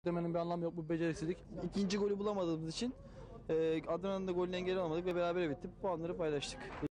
Demenin bir anlamı yok, bu beceriksizlik. İkinci golü bulamadığımız için Adana'nın da golünü engel alamadık ve berabere bitti. Puanları paylaştık.